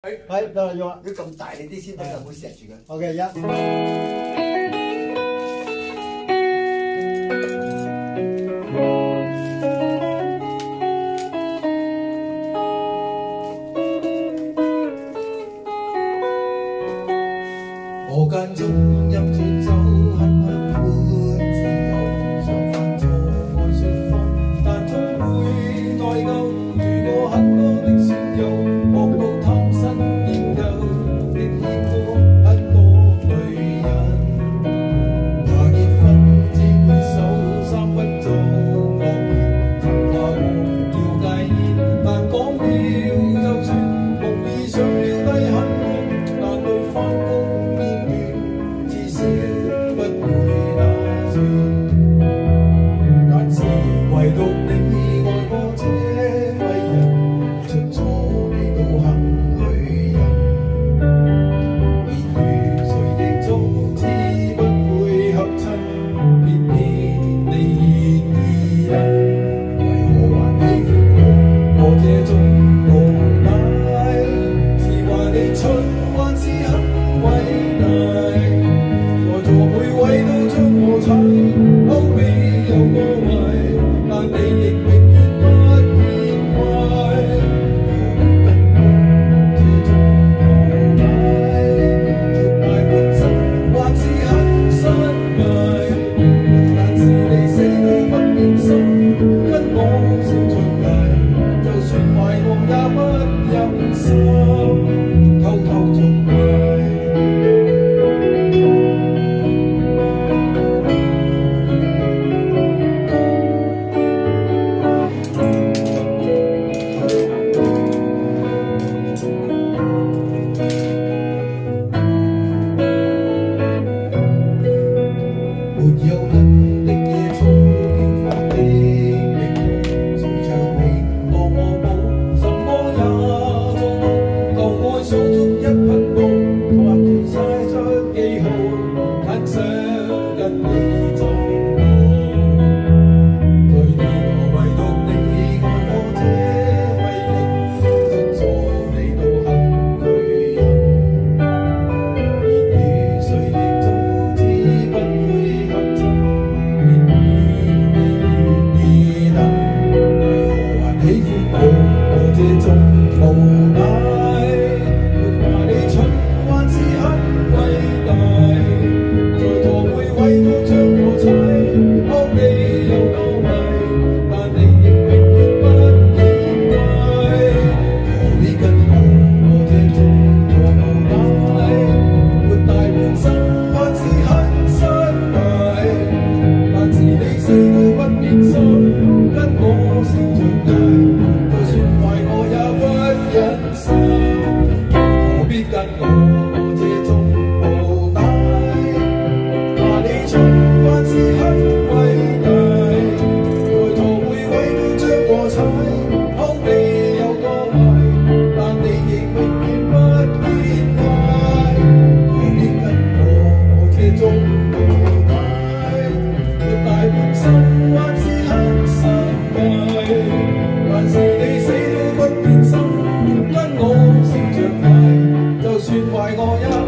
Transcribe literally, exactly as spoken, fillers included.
係得啦，用啦。 要咁大力啲先得，唔好錫住佢。 OK， 一。 我間中飲醉酒，很享歡自由，想翻錯愛說謊，但總會內疚。遇過很多的損友，惡到貪新厭舊，亦見過很多女人。話結婚只會守三分鐘惡言，曾話我要戒煙，但講了就算，夢已上了低很遠，但對返工。唯獨你愛我這廢人，出錯你都肯去忍。言語誰亦早知不會合襯，偏偏你願意忍。為何還喜歡我？我這種無奈，是話你蠢還是很偉大？在座每位都將我踩，歐美有個壞。但你亦永遠不見怪，何必跟我這種無賴？活大半生還是很失敗，但是你死都不變心，跟我笑長大，就算壞我也不忍心，偷偷做壞。沒有人的野草變化的命途，誰像你當我冇什麼也做到，舊愛數足一匹布，畫斷曬張記號，很想跟你做夢。對你我唯獨你愛我這廢人，出錯你都肯去忍。言語誰亦早知不會。我這種無奈，沒話你蠢還是很偉大，在座每位都將我踩，歐美有多壞，但你亦永遠不見怪，何必跟我這種無奈？活大半生還是很失敗，但是你死都不變心，跟我笑長大。何必跟我這種無奈？話你蠢還是很偉大，在座每位都將我踩，歐美有多壞，但你亦永遠不見怪。何必跟我這種無奈？活大半生還是很失敗，但是你死都不變心。跟我笑長大，就算壞我也。